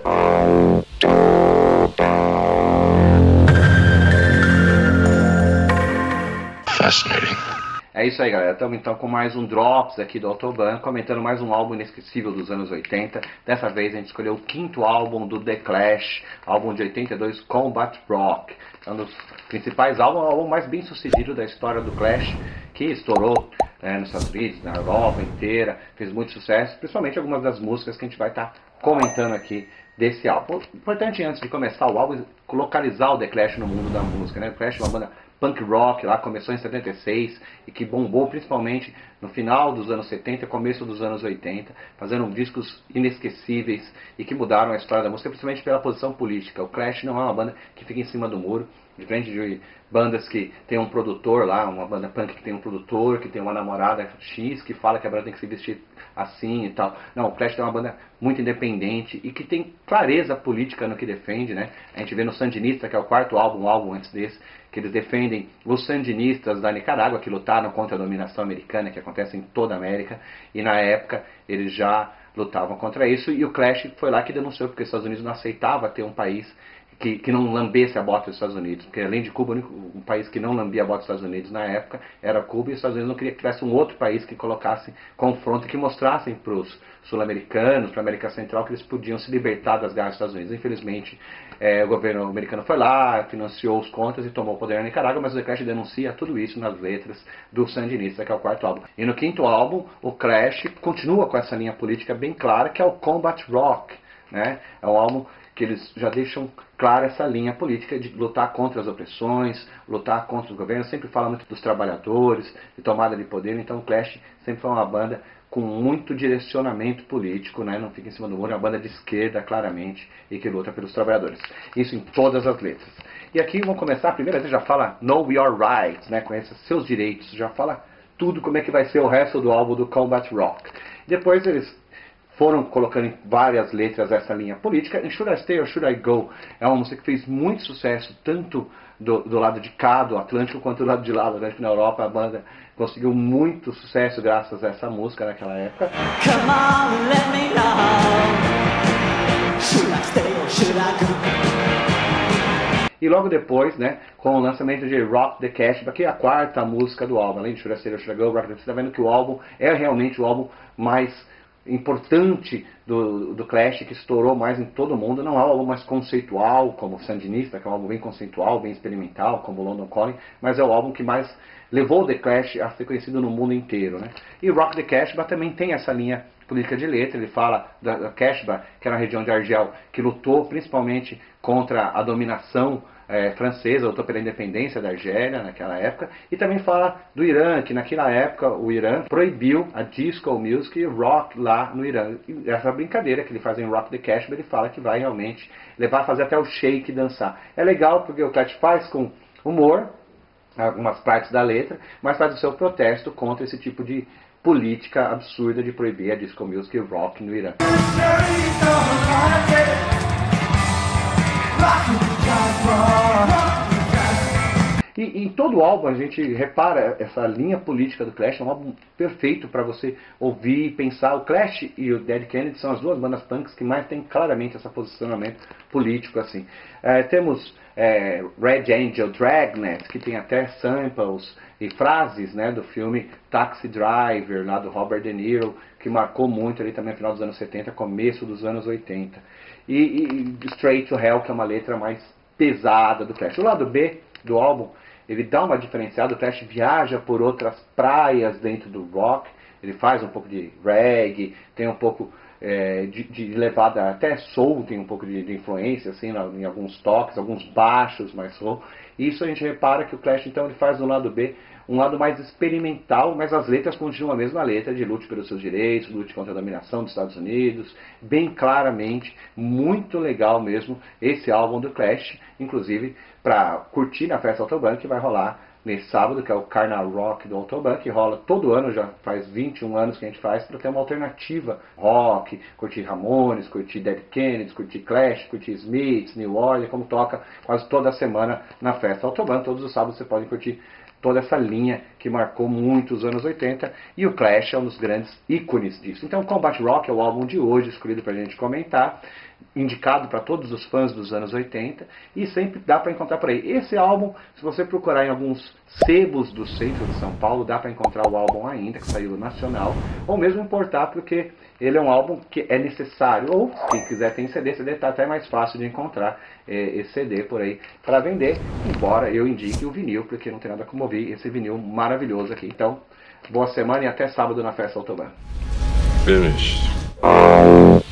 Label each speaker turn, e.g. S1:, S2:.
S1: Fascinating.
S2: É isso aí, galera. Estamos então com mais um Drops aqui do Autobahn, comentando mais um álbum inesquecível dos anos 80. Dessa vez a gente escolheu o quinto álbum do The Clash, álbum de 82, Combat Rock. É um dos principais álbuns, o álbum mais bem sucedido da história do Clash, que estourou nos Estados Unidos, na Europa inteira, fez muito sucesso, principalmente algumas das músicas que a gente vai estar comentando aqui desse álbum. Importante, antes de começar o álbum, localizar o The Clash no mundo da música, né? O Clash é uma banda punk rock, lá começou em 76 e que bombou principalmente no final dos anos 70 e começo dos anos 80, fazendo discos inesquecíveis e que mudaram a história da música, principalmente pela posição política. O Clash não é uma banda que fica em cima do muro, diferente de bandas que tem um produtor lá, uma banda punk que tem um produtor, que tem uma namorada X, que fala que a banda tem que se vestir assim e tal. Não, o Clash é uma banda muito independente e que tem clareza política no que defende, né? A gente vê no Sandinista, que é o quarto álbum, um álbum antes desse, que eles defendem os sandinistas da Nicarágua, que lutaram contra a dominação americana, que acontece em toda a América, e na época eles já lutavam contra isso, e o Clash foi lá que denunciou, porque os Estados Unidos não aceitava ter um país que não lambesse a bota dos Estados Unidos, porque além de Cuba, o único país que não lambia a bota dos Estados Unidos na época era Cuba, e os Estados Unidos não queria que tivesse um outro país que colocasse confronto e que mostrassem para os sul-americanos, para a América Central, que eles podiam se libertar das garras dos Estados Unidos. Infelizmente, o governo americano foi lá, financiou os contras e tomou o poder na Nicarágua, mas o The Clash denuncia tudo isso nas letras do Sandinista, que é o quarto álbum. E no quinto álbum, o Clash continua com essa linha política bem clara, que é o Combat Rock, né? É um álbum que eles já deixam clara essa linha política de lutar contra as opressões, lutar contra os governos, sempre fala muito dos trabalhadores, de tomada de poder. Então o Clash sempre foi uma banda com muito direcionamento político, né? Não fica em cima do muro, é uma banda de esquerda, claramente, e que luta pelos trabalhadores. Isso em todas as letras. E aqui vamos começar, a primeira vez já fala Know Your Rights, né? Conheça seus direitos, já fala tudo como é que vai ser o resto do álbum do Combat Rock. Depois eles foram colocando em várias letras essa linha política. E Should I Stay or Should I Go é uma música que fez muito sucesso, tanto do lado de cá, do Atlântico, quanto do lado de lá, do Atlântico. Na Europa, a banda conseguiu muito sucesso graças a essa música naquela época. Come on, let me know. Should I stay or should I go? E logo depois, né, com o lançamento de Rock the Casbah, que é a quarta música do álbum, além de Should I Stay or Should I Go, Rock the, você está vendo que o álbum é realmente o álbum mais importante do Clash, que estourou mais em todo o mundo. Não é um álbum mais conceitual como o Sandinista, que é um álbum bem conceitual, bem experimental, como o London Calling, mas é o álbum que mais levou o The Clash a ser conhecido no mundo inteiro, né? E Rock the Casbah também tem essa linha política de letra. Ele fala da Casbah, que era a região de Argel, que lutou principalmente contra a dominação francesa, lutou pela independência da Argélia naquela época, e também fala do Irã, que naquela época o Irã proibiu a disco music e rock lá no Irã. E essa brincadeira que ele faz em Rock the Casbah, ele fala que vai realmente levar a fazer até o shake dançar. É legal porque o Clash faz com humor algumas partes da letra, mas faz o seu protesto contra esse tipo de política absurda de proibir a disco music e rock no Irã. E em todo o álbum a gente repara essa linha política do Clash. É um álbum perfeito para você ouvir e pensar. O Clash e o Dead Kennedy são as duas bandas punks que mais têm claramente esse posicionamento político assim. Temos Red Angel, Dragnet, que tem até samples e frases, né, do filme Taxi Driver, lá do Robert De Niro, que marcou muito ali também no final dos anos 70, começo dos anos 80. E Straight to Hell, que é uma letra mais pesada do Clash. O lado B do álbum, ele dá uma diferenciada. O Clash viaja por outras praias dentro do rock. Ele faz um pouco de reggae, tem um pouco de levada até soul, tem um pouco de influência assim, em alguns toques, alguns baixos mais soul. Isso a gente repara que o Clash então ele faz no lado B um lado mais experimental, mas as letras continuam a mesma letra de lute pelos seus direitos, lute contra a dominação dos Estados Unidos, bem claramente, muito legal mesmo esse álbum do Clash, inclusive para curtir na festa Autobahn, que vai rolar nesse sábado, que é o Carnaval Rock do Autobahn, que rola todo ano, já faz 21 anos que a gente faz, para ter uma alternativa rock, curtir Ramones, curtir Dead Kennedys, curtir Clash, curtir Smiths, New Orleans, como toca quase toda semana na festa Autobahn. Todos os sábados você pode curtir toda essa linha que marcou muito os anos 80, e o Clash é um dos grandes ícones disso. Então, Combat Rock é o álbum de hoje, escolhido para a gente comentar, indicado para todos os fãs dos anos 80, e sempre dá para encontrar por aí. Esse álbum, se você procurar em alguns sebos do centro de São Paulo, dá para encontrar o álbum ainda, que saiu no nacional, ou mesmo importar, porque ele é um álbum que é necessário, ou se quiser tem CD está até mais fácil de encontrar esse CD por aí para vender, embora eu indique o vinil, porque não tem nada como ouvir esse vinil maravilhoso aqui. Então, boa semana e até sábado na Festa Autobahn.
S1: Finished.